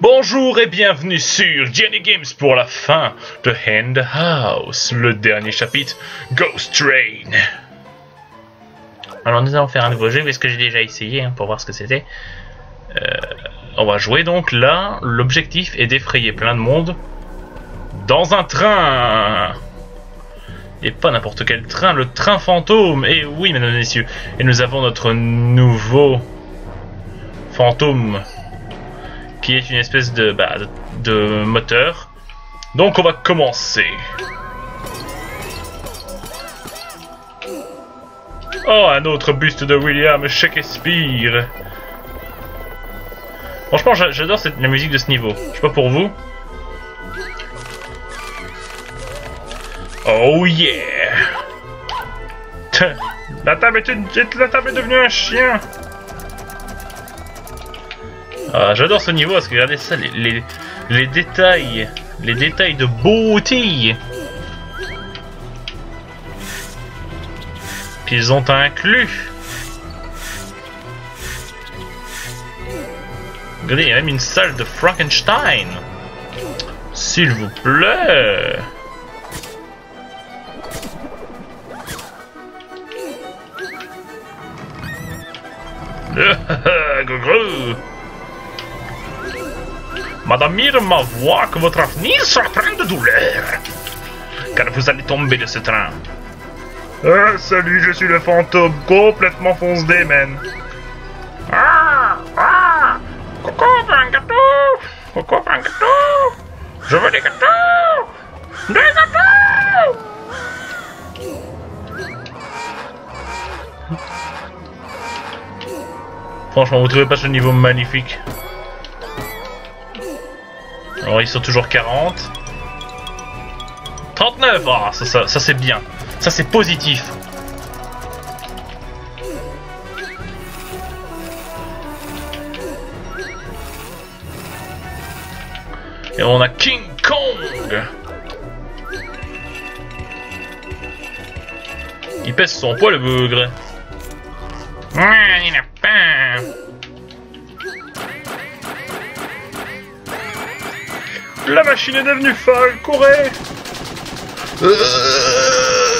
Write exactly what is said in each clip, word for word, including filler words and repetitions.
Bonjour et bienvenue sur Jenny Games pour la fin de Hand House, le dernier chapitre, Ghost Train. Alors nous allons faire un nouveau jeu parce que j'ai déjà essayé hein, pour voir ce que c'était. Euh, on va jouer donc là, l'objectif est d'effrayer plein de monde dans un train. Et pas n'importe quel train, le train fantôme. Et oui mesdames et messieurs, et nous avons notre nouveau fantôme qui est une espèce de, bah, de, de moteur. Donc on va commencer. Oh, un autre buste de William Shakespeare. Franchement, j'adore la musique de ce niveau. Je sais pas pour vous. Oh yeah. La table est, une, la table est devenue un chien. Ah, j'adore ce niveau parce que regardez ça, les, les, les détails, les détails de beauté qu'ils ont inclus. Regardez, il y a même une salle de Frankenstein. S'il vous plaît. Gros. Madame Irma voit que votre avenir sera plein de douleur, car vous allez tomber de ce train. Ah, salut, je suis le fantôme, complètement fonce-dé, man. Ah, ah, Coco veut un gâteau. Coco veut un gâteau. Je veux des gâteaux. Des gâteaux. Franchement, vous trouvez pas ce niveau magnifique? Alors ils sont toujours quarante. trente-neuf. Ah, ça, ça, ça c'est bien. Ça c'est positif. Et on a King Kong. Il pèse son poids le bougre. Ah, il n'a pas. La machine est devenue folle, courez! euh...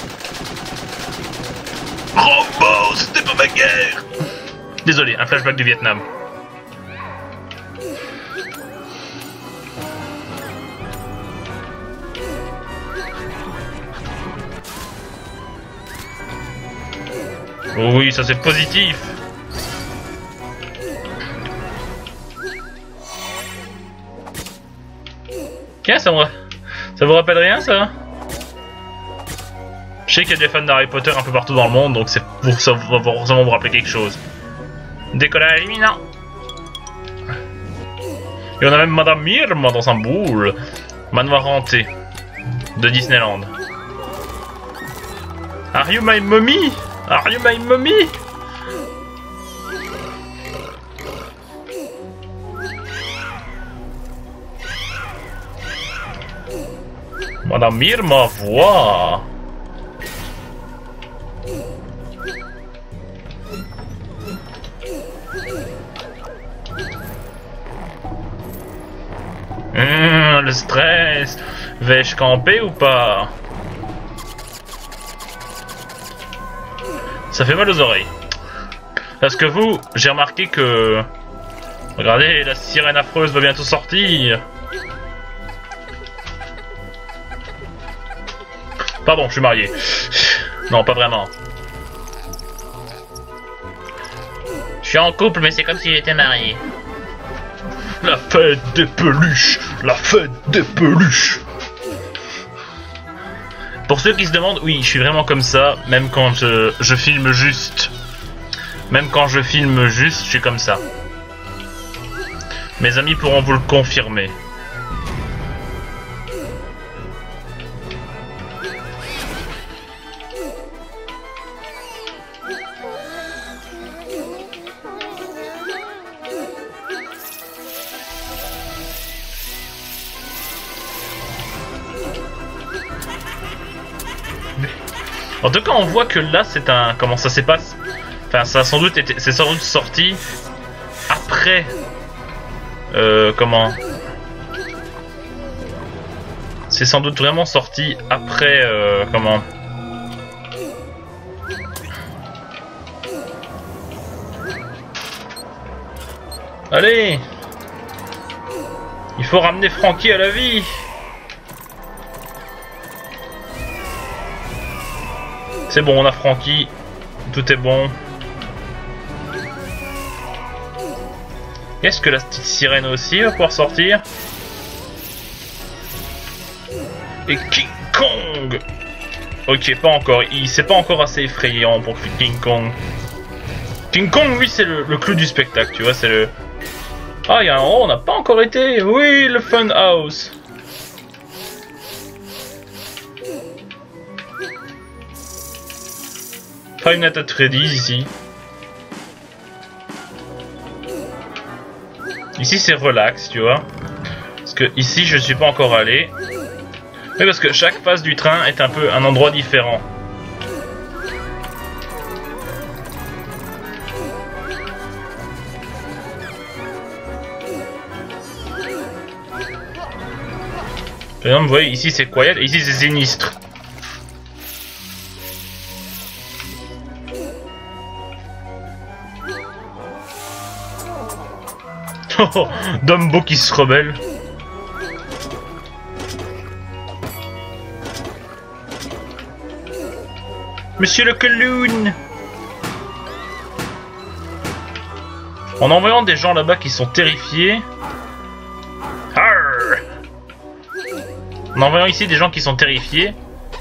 Rambo, c'était pas ma guerre! Désolé, un flashback du Vietnam. Oh oui, ça c'est positif! Tiens, ça, me... ça vous rappelle rien, ça? Je sais qu'il y a des fans d'Harry Potter un peu partout dans le monde, donc c'est pour ça va forcément vous rappeler quelque chose. Décollage imminent. Et on a même Madame Irma dans un boule. Manoir hanté de Disneyland. Are you my mommy? Are you my mommy? Madame Irma voit. Mmh, le stress. Vais-je camper ou pas? Ça fait mal aux oreilles. Parce que vous, j'ai remarqué que... Regardez, la sirène affreuse va bientôt sortir. Pardon, je suis marié. Non, pas vraiment. Je suis en couple, mais c'est comme si j'étais marié. La fête des peluches. La fête des peluches. Pour ceux qui se demandent, oui, je suis vraiment comme ça, même quand je, je filme juste. Même quand je filme juste, je suis comme ça. Mes amis pourront vous le confirmer. En tout cas, on voit que là, c'est un... Comment ça s'est passé? Enfin, ça a sans doute été... C'est sans doute sorti après Euh, comment? C'est sans doute vraiment sorti après... Euh, comment? Allez! Il faut ramener Frankie à la vie! C'est bon, on a Frankie. Tout est bon. Est-ce que la petite sirène aussi va pouvoir sortir? Et King Kong! Ok, pas encore. Il c'est pas encore assez effrayant pour King Kong. King Kong, oui, c'est le, le clou du spectacle, tu vois, c'est le... Ah, il y a un... Oh, on n'a pas encore été. Oui, le Fun House. Five Nights at Freddy's ici. Ici c'est relax, tu vois. Parce que ici je suis pas encore allé. Mais parce que chaque phase du train est un peu un endroit différent. Par exemple, vous voyez, ici c'est quiet et ici c'est sinistre. Oh, Dumbo qui se rebelle. Monsieur le clown. En envoyant des gens là-bas qui sont terrifiés. Arr. En envoyant ici des gens qui sont terrifiés.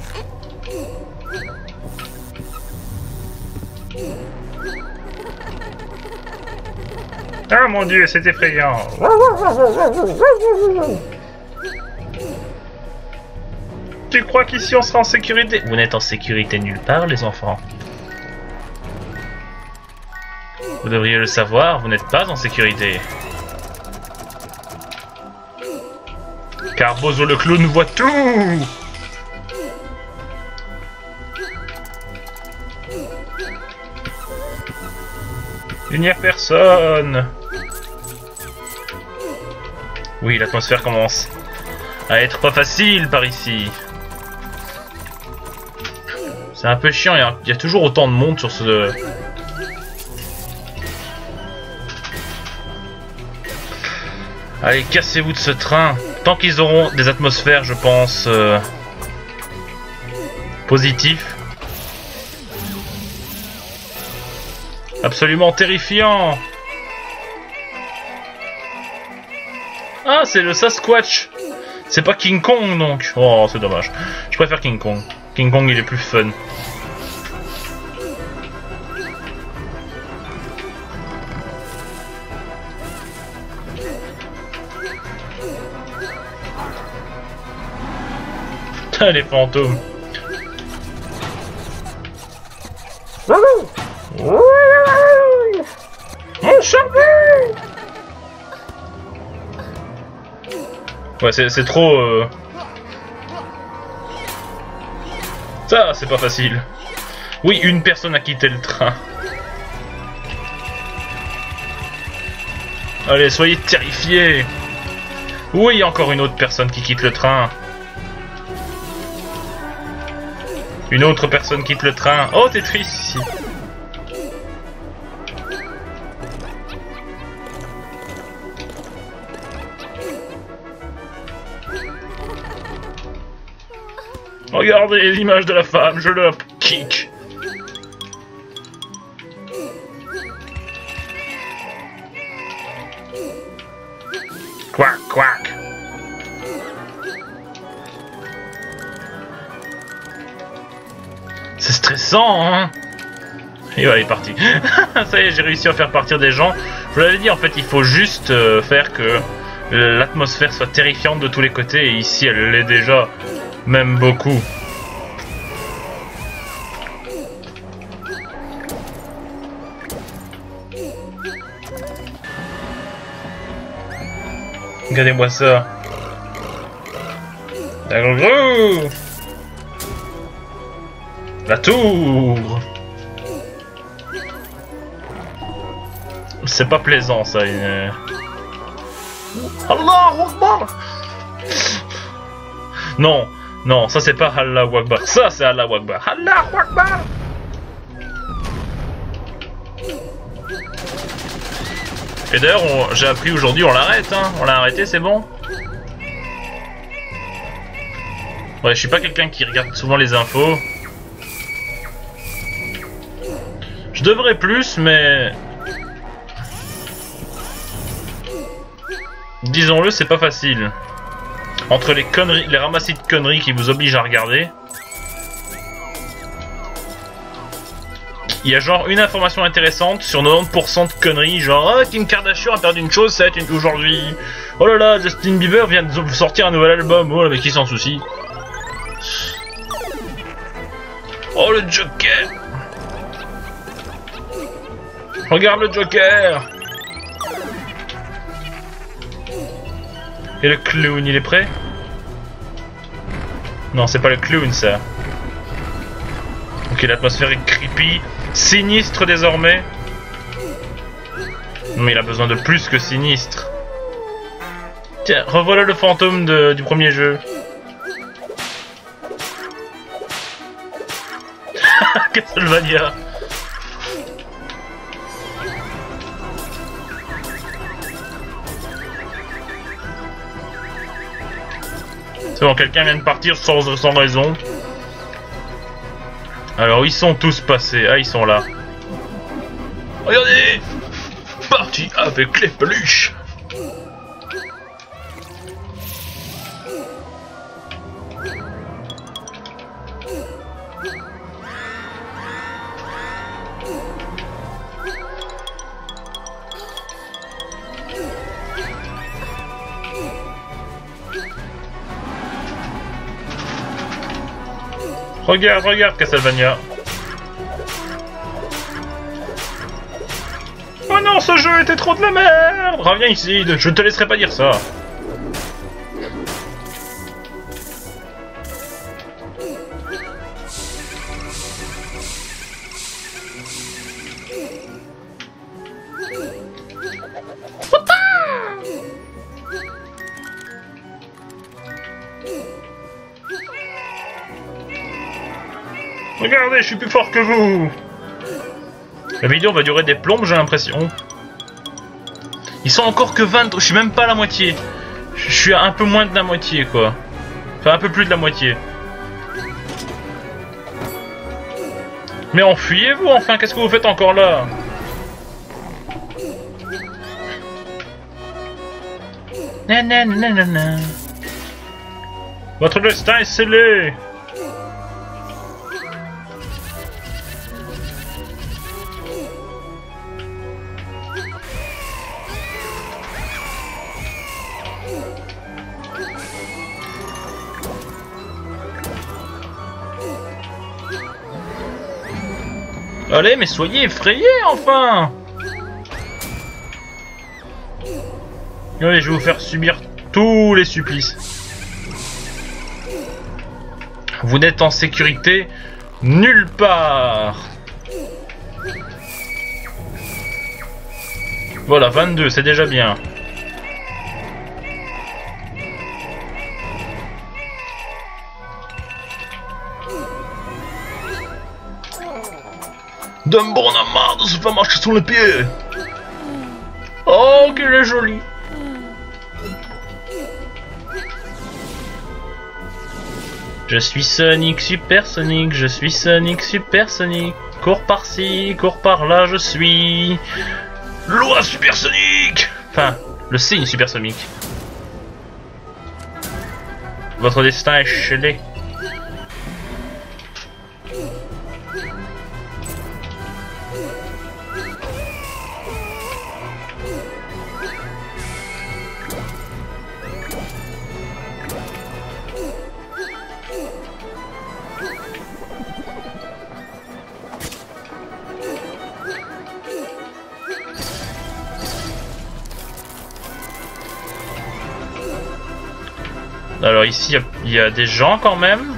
Ah mon dieu, c'est effrayant. Tu crois qu'ici on sera en sécurité? Vous n'êtes en sécurité nulle part, les enfants. Vous devriez le savoir, vous n'êtes pas en sécurité. Car Bozo le clown voit tout. Il n'y a personne. Oui, l'atmosphère commence à être pas facile par ici. C'est un peu chiant, il y, a, il y a toujours autant de monde sur ce... Allez, cassez-vous de ce train. Tant qu'ils auront des atmosphères, je pense, euh, positifs. Absolument terrifiant. Ah, c'est le Sasquatch. C'est pas King Kong, donc. Oh, c'est dommage. Je préfère King Kong. King Kong, il est plus fun. Putain, les fantômes. Mon cerveau. Ouais, c'est trop... Euh... Ça, c'est pas facile. Oui, une personne a quitté le train. Allez, soyez terrifiés. Oui, encore une autre personne qui quitte le train. Une autre personne quitte le train. Oh, t'es triste ici. Regardez l'image de la femme, je le kick. Quack, quack. C'est stressant, hein. Et voilà, il est parti. Ça y est, j'ai réussi à faire partir des gens. Je vous l'avais dit, en fait, il faut juste euh, faire que l'atmosphère soit terrifiante de tous les côtés. Et ici, elle l'est déjà, même beaucoup. Regardez-moi ça. La tour. C'est pas plaisant ça. Une... Allah Akbar. Non, non, ça c'est pas Allah Akbar. Ça c'est Allah Akbar. Allah Akbar. Et d'ailleurs, j'ai appris aujourd'hui, on l'arrête, hein. On l'a arrêté, c'est bon. Ouais, je suis pas quelqu'un qui regarde souvent les infos. Je devrais plus, mais... disons-le, c'est pas facile. Entre les conneries, les ramassis de conneries qui vous obligent à regarder. Il y a genre une information intéressante sur quatre-vingt-dix pour cent de conneries, genre ah, Kim Kardashian a perdu une chose, ça une aujourd'hui. Oh là là, Justin Bieber vient de sortir un nouvel album, oh là mais qui s'en soucie. Oh le Joker. Regarde le Joker. Et le clown, il est prêt? Non, c'est pas le clown ça. Ok, l'atmosphère est creepy, sinistre désormais. Mais il a besoin de plus que sinistre. Tiens, revoilà le fantôme de, du premier jeu. Castlevania. C'est bon, quelqu'un vient de partir sans, sans raison. Alors, ils sont tous passés. Ah, ils sont là. Regardez! Parti avec les peluches! Regarde, regarde, Castlevania. Oh non, ce jeu était trop de la merde. Reviens ici, je ne te laisserai pas dire ça. Regardez, je suis plus fort que vous. La vidéo va durer des plombes, j'ai l'impression. Ils sont encore que vingt, je suis même pas à la moitié. Je suis à un peu moins de la moitié, quoi. Enfin, un peu plus de la moitié. Mais enfuyez-vous, enfin, qu'est-ce que vous faites encore là? Nanana. Votre destin est scellé. Allez, mais soyez effrayés, enfin! Allez, je vais vous faire subir tous les supplices. Vous n'êtes en sécurité nulle part. Voilà, vingt-deux, c'est déjà bien. Dumbo, on a marre de se faire marcher sur les pieds. Oh, qu'elle est jolie. Je suis Sonic, super Sonic, je suis Sonic, super Sonic. Cours par-ci, cours par-là, je suis... Loi super Sonic. Enfin, le signe super Sonic. Votre destin est scellé. Alors ici, il y, y a des gens quand même.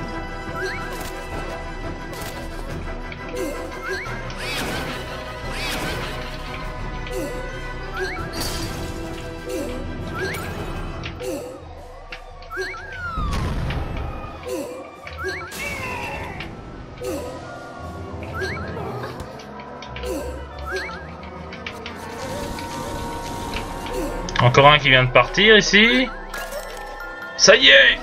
Encore un qui vient de partir ici. Ça y est!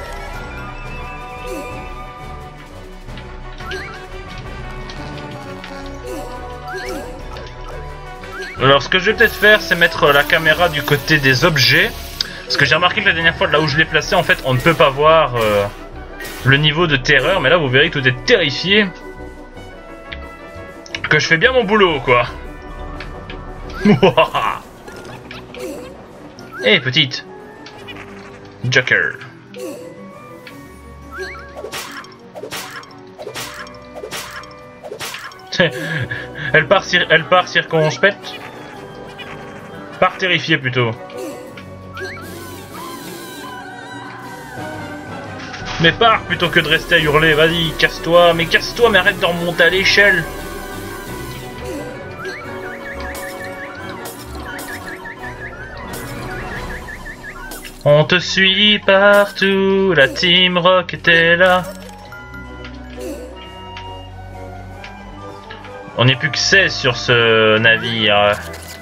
Alors ce que je vais peut-être faire, c'est mettre la caméra du côté des objets. Parce que j'ai remarqué que la dernière fois, là où je l'ai placé, en fait, on ne peut pas voir euh, le niveau de terreur. Mais là, vous verrez que tout est terrifié. Que je fais bien mon boulot, quoi. Hé, hey, petite. Joker. elle part, cir elle part circonspecte. Part terrifiée plutôt. Mais pars plutôt que de rester à hurler. Vas-y, casse-toi. Mais casse-toi, mais arrête de remonter à l'échelle. On te suit partout, la Team Rocket est là. On n'est plus que seize sur ce navire.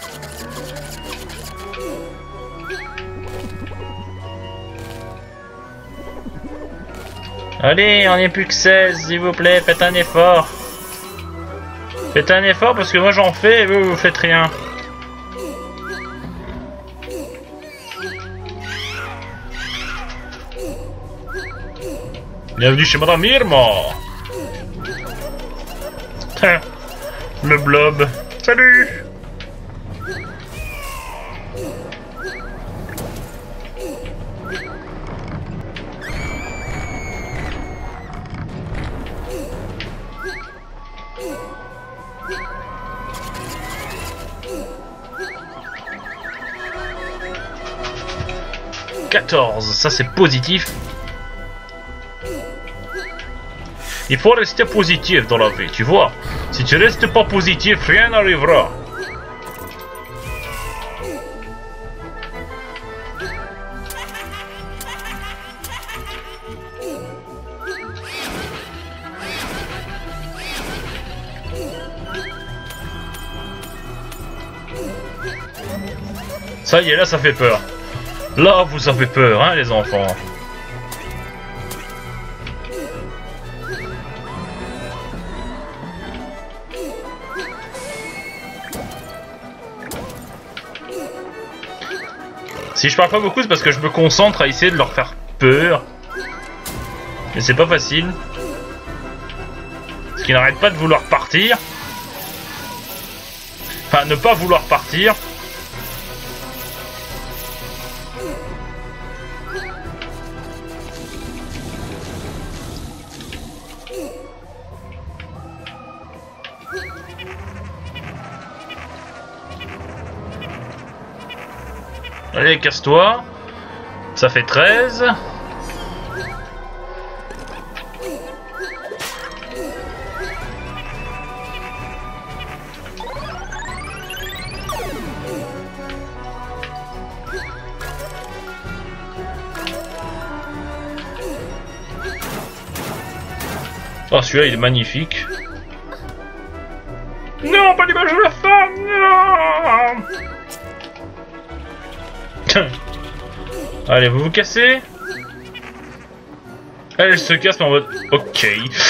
Allez, on n'est plus que seize, s'il vous plaît, faites un effort. Faites un effort parce que moi j'en fais et vous, vous faites rien. Bienvenue chez Madame Irma. Le blob. Salut. quatorze, ça c'est positif. Il faut rester positif dans la vie, tu vois. Si tu restes pas positif, rien n'arrivera. Ça y est, là ça fait peur. Là vous avez peur, hein les enfants. Si je parle pas beaucoup, c'est parce que je me concentre à essayer de leur faire peur. Mais c'est pas facile. Parce qu'ils n'arrêtent pas de vouloir partir. Enfin, ne pas vouloir partir. Allez, casse-toi. Ça fait treize. Oh, celui-là, il est magnifique. Non, pas l'image de la femme, non. Allez, vous vous cassez. Elle se casse en mode... Ok.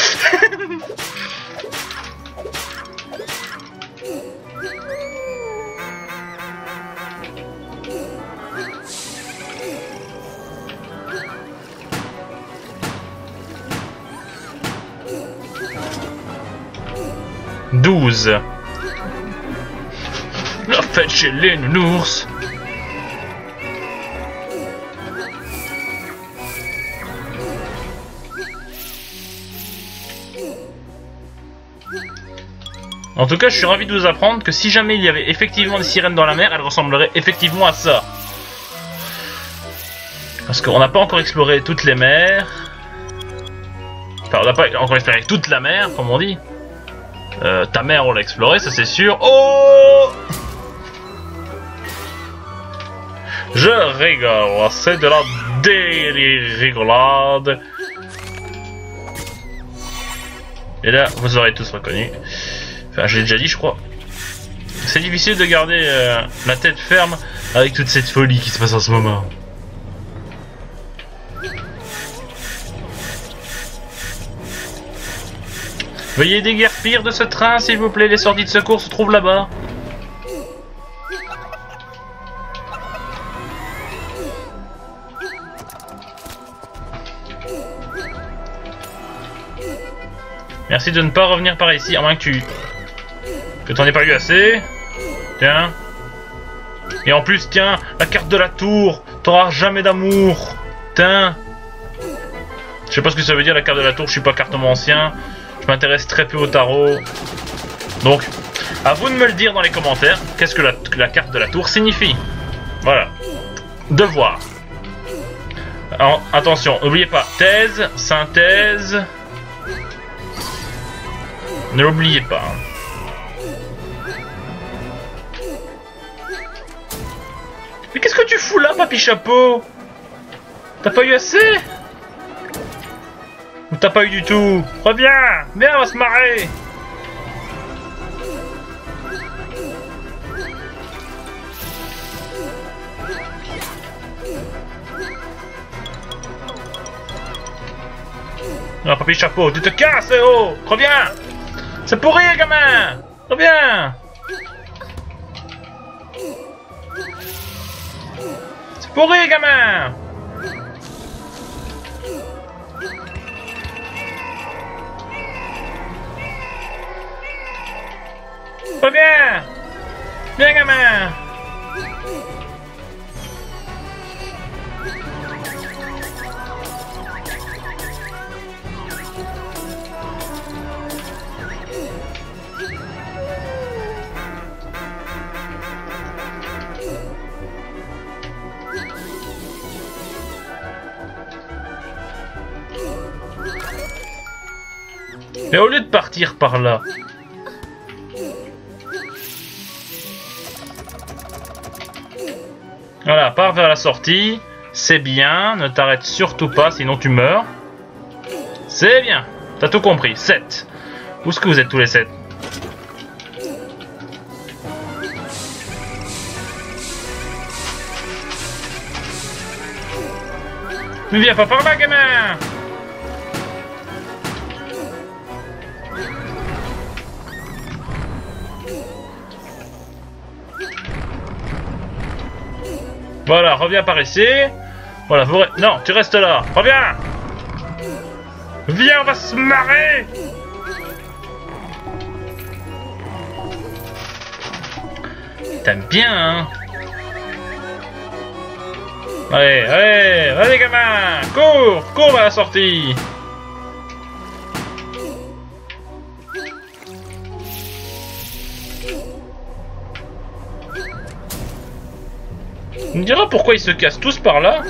douze. La fête chez les nounours. En tout cas, je suis ravi de vous apprendre que si jamais il y avait effectivement des sirènes dans la mer, elles ressembleraient effectivement à ça. Parce qu'on n'a pas encore exploré toutes les mers. Enfin, on n'a pas encore exploré toute la mer, comme on dit. Euh, ta mère, on l'a exploré, ça c'est sûr. Oh! Je rigole, c'est de la délirigolade. Et là, vous aurez tous reconnu. Enfin, je l'ai déjà dit, je crois. C'est difficile de garder euh, la tête ferme avec toute cette folie qui se passe en ce moment. Veuillez déguerpir de ce train, s'il vous plaît. Les sorties de secours se trouvent là-bas. Merci de ne pas revenir par ici, à moins que tu... que t'en aies pas eu assez. Tiens. Et en plus, tiens, la carte de la tour. T'auras jamais d'amour. Tiens. Je sais pas ce que ça veut dire, la carte de la tour. Je suis pas cartomancien. Je m'intéresse très peu au tarot. Donc, à vous de me le dire dans les commentaires. Qu'est-ce que la, que la carte de la tour signifie. Voilà. Devoir. Alors, attention, n'oubliez pas. Thèse, synthèse... Ne l'oubliez pas. Mais qu'est-ce que tu fous là, papy chapeau? T'as pas eu assez? Ou t'as pas eu du tout? Reviens! Viens, on va se marrer! Non, papy chapeau, tu te casses, eh oh! Reviens! C'est pour rire, gamin! Reviens! C'est pour rire, gamin! Reviens! Viens, gamin! Mais au lieu de partir par là... Voilà, pars vers la sortie. C'est bien, ne t'arrête surtout pas, sinon tu meurs. C'est bien, t'as tout compris. sept. Où est-ce que vous êtes tous les sept? Ne viens pas par là, gamin! Voilà, reviens par ici. Voilà, vous... Non, tu restes là. Reviens. Viens, on va se marrer. T'aimes bien, hein? Allez, allez, allez, gamin. Cours, cours à la sortie. On me dira pourquoi ils se cassent tous par là.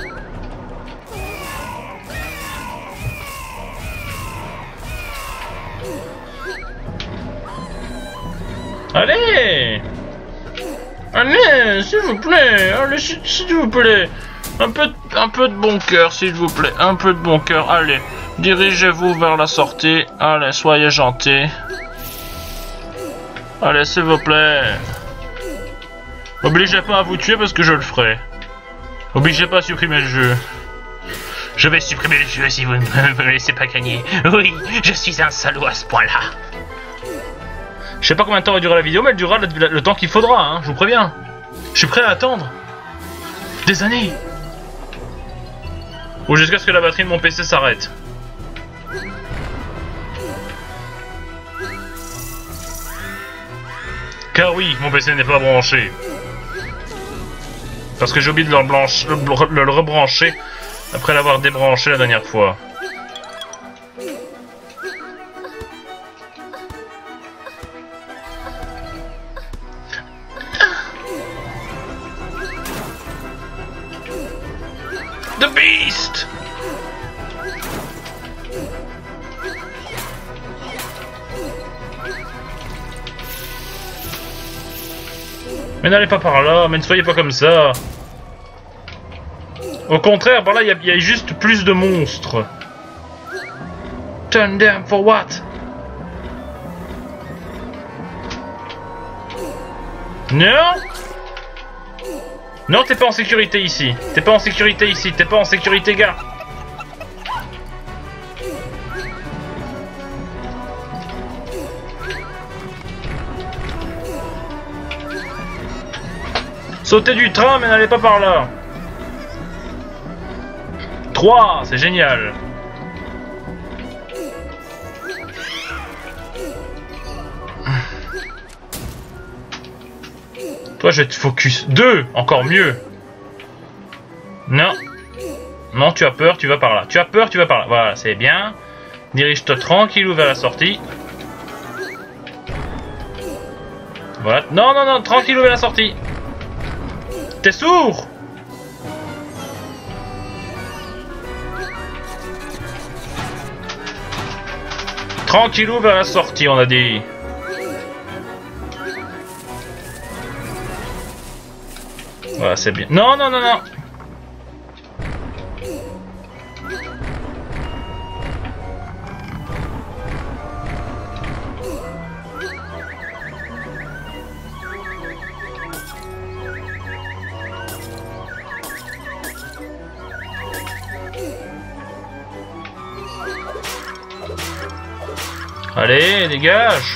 Allez! Allez, s'il vous plaît! Allez, s'il vous plaît! Un peu, un peu de bon cœur, s'il vous plaît. Un peu de bon cœur. Allez, dirigez-vous vers la sortie. Allez, soyez gentils. Allez, s'il vous plaît. Obligez pas à vous tuer parce que je le ferai. Obligez pas à supprimer le jeu. Je vais supprimer le jeu si vous ne me laissez pas gagner. Oui, je suis un salaud à ce point-là. Je sais pas combien de temps va durer la vidéo, mais elle durera le, le, le temps qu'il faudra, hein, je vous préviens. Je suis prêt à attendre. Des années. Ou jusqu'à ce que la batterie de mon P C s'arrête. Car oui, mon P C n'est pas branché. Parce que j'ai oublié de le, blanche, le, le, le rebrancher après l'avoir débranché la dernière fois. The Beast! Mais n'allez pas par là, mais ne soyez pas comme ça. Au contraire, par là, il y, y a juste plus de monstres. Turn down for what? Non. Non, t'es pas en sécurité ici. T'es pas en sécurité ici. T'es pas en sécurité, gars. Sautez du train, mais n'allez pas par là. trois, c'est génial. Toi, je vais te focus. deux, encore mieux. Non. Non, tu as peur, tu vas par là. Tu as peur, tu vas par là. Voilà, c'est bien. Dirige-toi tranquillou vers la sortie. Voilà. Non, non, non, tranquillou vers la sortie. T'es sourd? Tranquillou vers la sortie, on a dit. Voilà, c'est bien. Non, non, non, non. Allez, dégage.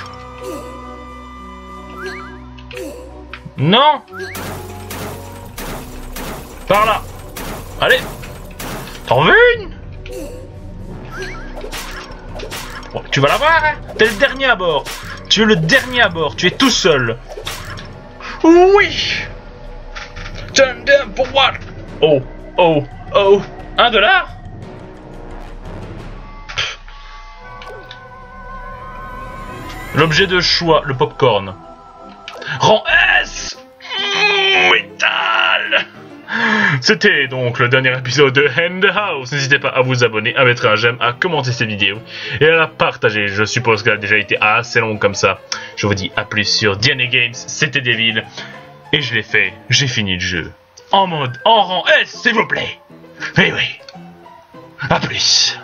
Non. Par là. Allez. T'en veux une? Oh, tu vas l'avoir, hein? T'es le dernier à bord. Tu es le dernier à bord. Tu es tout seul. Oui. Turn down for what? Oh, oh, oh. Un dollar? L'objet de choix, le popcorn. Rang S. Métal. C'était donc le dernier épisode de Hand House. N'hésitez pas à vous abonner, à mettre un j'aime, à commenter cette vidéo et à la partager. Je suppose qu'elle a déjà été assez longue comme ça. Je vous dis à plus sur D N A Games. C'était Devil. Et je l'ai fait. J'ai fini le jeu. En mode, en rang S, s'il vous plaît. Oui, oui. À plus.